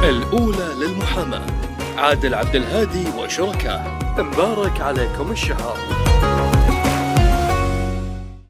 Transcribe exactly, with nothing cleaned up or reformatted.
الأولى للمحاماة، عادل عبد الهادي وشركاه. مبارك عليكم الشهر.